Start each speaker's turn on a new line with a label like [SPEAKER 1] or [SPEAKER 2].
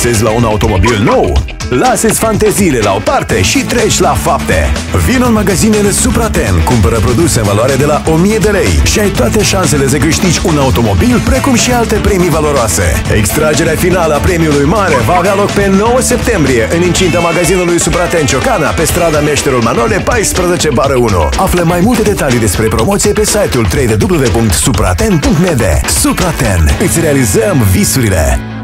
[SPEAKER 1] visezi la un automobil nou? Lasă-ți fanteziile la o parte și treci la fapte! Vino în magazinele Supraten, cumpără produse în valoare de la 1000 de lei și ai toate șansele să câștigi un automobil, precum și alte premii valoroase. Extragerea finală a premiului mare va avea loc pe 9 septembrie în incinta magazinului Supraten Ciocana, pe strada Meșterul Manole 14/1. Află mai multe detalii despre promoție pe site-ul www.supraten.md. Supraten. Îți realizăm visurile!